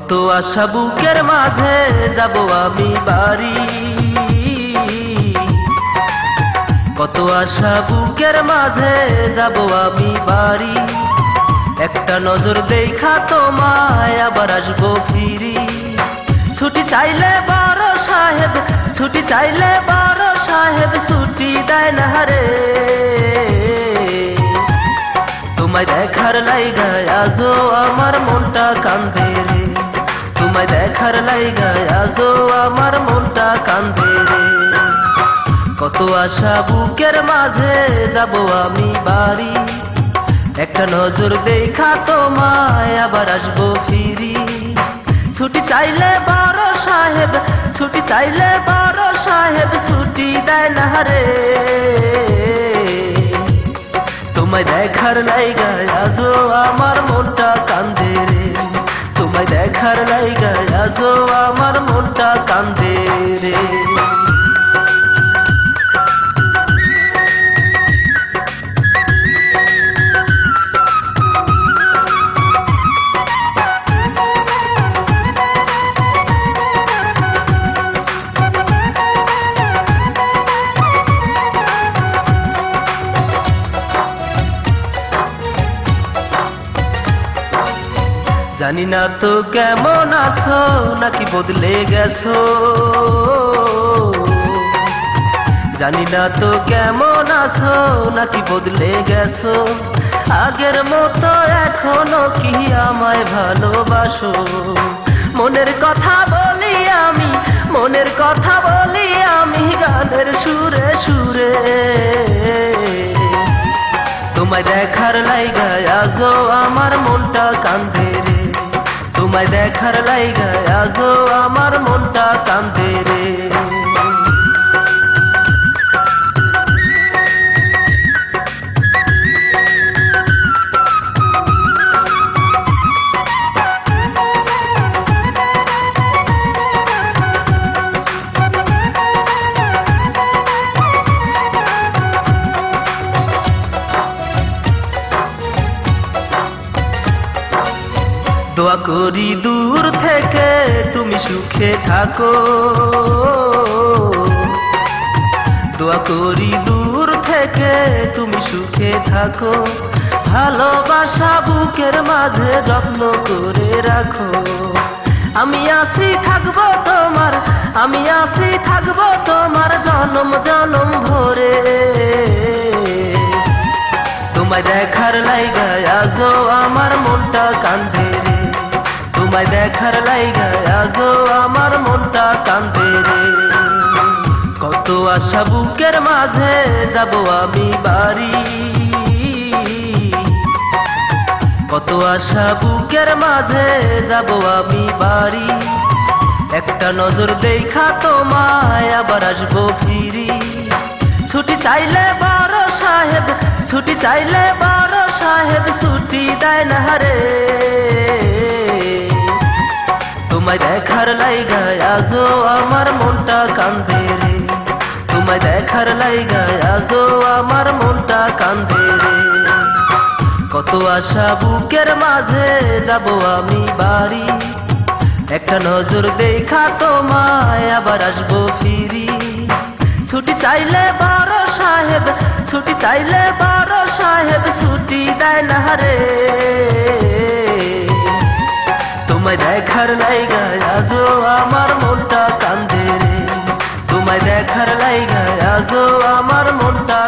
কত আশা বুকের মাঝে যাব আমি বাড়ি, কত আশা বুকের মাঝে যাব আমি বাড়ি। একটা নজর দেখা তোমায় আবার আসবো ফিরি। ছুটি চাইলে বড় সাহেব, ছুটি চাইলে বড় সাহেব ছুটি দেয় না রে। তোমায় দেখার লাইগায় আজও আমার মনটা কান্দে রে, তোমায় দেখার লাইগায় আজও আমার মনটা কান্দে রে। কত আশা বুকের মাঝে যাব আমি বাড়ি, একটা নজর দেখা তোমায় আবার আসবো ফিরি। ছুটি চাইলে বড় সাহেব, ছুটি চাইলে বড় সাহেব ছুটি দেয় না রে। তোমায় দেখার লাইগায় আজও আমার মনটা কান্দে রে, তোমায় দেখার লাইগায় আজও আমার মনটা কান্দে রে। জানি না তো কেমন আছো, নাকি বদলে গেছো। জানি না তো কেমন আছো, নাকি বদলে গেছো। আগের মতো এখনো কি আমায় ভালোবাসো। মনের কথা বলি আমি, মনের কথা বলি আমি গানের সুরে সুরে। তোমায় দেখার লাইগায় আজও আমার মনটা কান্দে রে, তোমায় দেখার লাইগায় আজও আমার মনটা কান্দে রে। দোয়া করি দূর থেকে তুমি সুখে থাকো, দোয়া করি দূর থেকে তুমি সুখে থাকো। ভালোবাসা বুকের মাঝে যত্ন করে রাখো। আমি আছি থাকবো তোমার, আমি আছি থাকবো তোমার জনম জনম ভরে। তোমায় দেখার লাইগায় আজও আমার মনটা কান্দে রে, তোমায় দেখার লাইগায় আজও আমার মনটা কান্দে রে। কত আশা বুকের মাঝে যাব আমি বাড়ি, কত আশা বুকের মাঝে যাব আমি বাড়ি। একটা নজর দেখা তোমায় আবার আসবো ফিরি। ছুটি চাইলে বড় সাহেব, ছুটি চাইলে বড় সাহেব ছুটি দেয় না রে। তোমায় দেখার লাইগায় আজও আমার মনটা কান্দে রে, তোমায় দেখার লাইগায় আজও আমার মনটা কান্দে রে। কত আশা বুকের মাঝে যাব আমি বাড়ি, একটা নজর দেখা তোমায় আবার আসবো ফিরি। ছুটি চাইলে বড় সাহেব, ছুটি চাইলে বড় সাহেব ছুটি দেয় না রে। তোমায় দেখার লাইগায় আজও আমার মনটা কান্দে রে, তোমায় দেখার লাইগায় আজও আমার মনটা